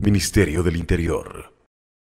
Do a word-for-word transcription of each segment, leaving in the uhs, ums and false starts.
Ministerio del Interior.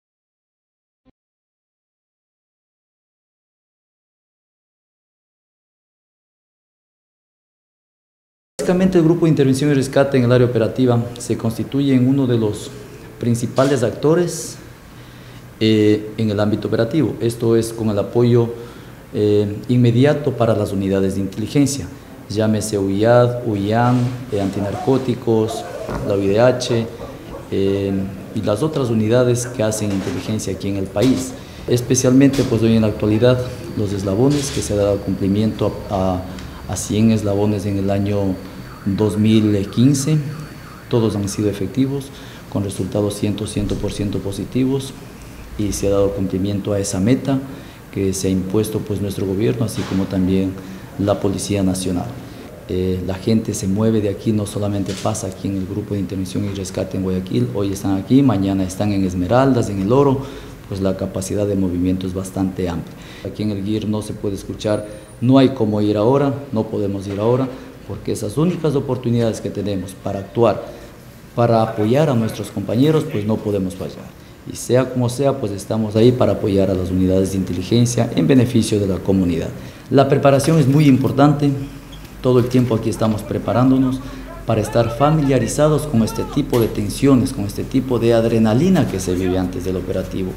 Básicamente el Grupo de Intervención y Rescate en el área operativa se constituye en uno de los principales actores eh, en el ámbito operativo. Esto es con el apoyo eh, inmediato para las unidades de inteligencia, llámese U I A D, U I A N, eh, antinarcóticos, la U I D H eh, y las otras unidades que hacen inteligencia aquí en el país. Especialmente pues hoy en la actualidad los eslabones, que se ha dado cumplimiento a, a cien eslabones en el año dos mil quince, todos han sido efectivos, con resultados cien por ciento positivos, y se ha dado cumplimiento a esa meta que se ha impuesto pues nuestro gobierno, así como también la Policía Nacional. Eh, la gente se mueve de aquí, no solamente pasa aquí en el Grupo de Intervención y Rescate en Guayaquil, hoy están aquí, mañana están en Esmeraldas, en El Oro, pues la capacidad de movimiento es bastante amplia. Aquí en el G I R no se puede escuchar, no hay cómo ir ahora, no podemos ir ahora, porque esas únicas oportunidades que tenemos para actuar, para apoyar a nuestros compañeros, pues no podemos fallar. Y sea como sea, pues estamos ahí para apoyar a las unidades de inteligencia en beneficio de la comunidad. La preparación es muy importante, todo el tiempo aquí estamos preparándonos para estar familiarizados con este tipo de tensiones, con este tipo de adrenalina que se vive antes del operativo.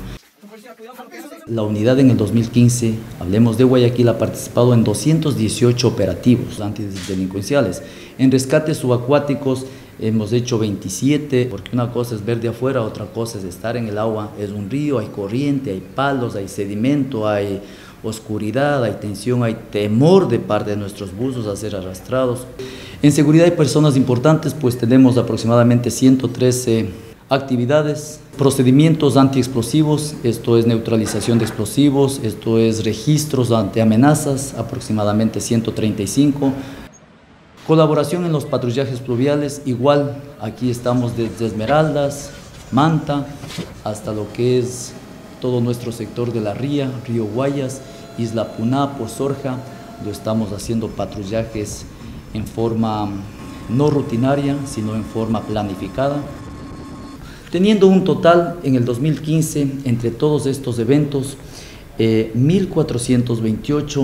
La unidad en el dos mil quince, hablemos de Guayaquil, ha participado en doscientos dieciocho operativos antidelincuenciales. En rescates subacuáticos hemos hecho veintisiete, porque una cosa es ver de afuera, otra cosa es estar en el agua. Es un río, hay corriente, hay palos, hay sedimento, hay oscuridad, hay tensión, hay temor de parte de nuestros buzos a ser arrastrados. En seguridad hay personas importantes, pues tenemos aproximadamente ciento trece actividades, procedimientos antiexplosivos, esto es neutralización de explosivos, esto es registros ante amenazas, aproximadamente ciento treinta y cinco. Colaboración en los patrullajes pluviales, igual, aquí estamos desde Esmeraldas, Manta, hasta lo que es todo nuestro sector de la Ría, Río Guayas, Isla Puná, Pozorja, lo estamos haciendo patrullajes en forma no rutinaria, sino en forma planificada. Teniendo un total en el dos mil quince, entre todos estos eventos, eh, mil cuatrocientas veintiocho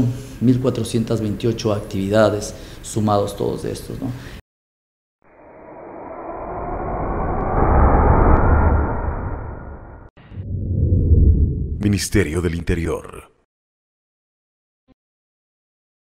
actividades, sumados todos estos, ¿no? Ministerio del Interior.